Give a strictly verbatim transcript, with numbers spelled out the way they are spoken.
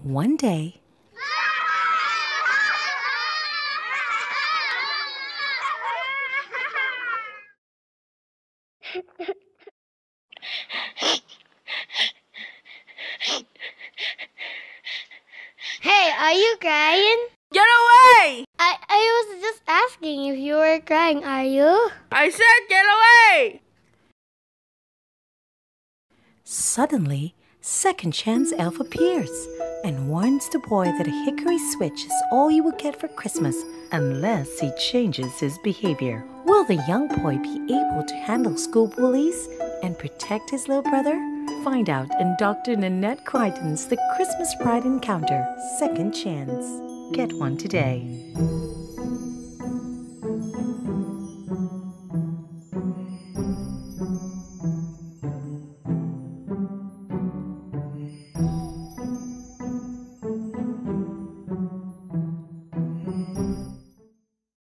One day, Hey, are you crying? Get away! I, I was just asking if you were crying, are you? I said get away! suddenly, Second Chance Elf appears and warns the boy that a hickory switch is all he will get for Christmas unless he changes his behavior. Will the young boy be able to handle school bullies and protect his little brother? Find out in Doctor Nanette Crighton's The Christmas Spryte Encounter, Second Chance. Get one today.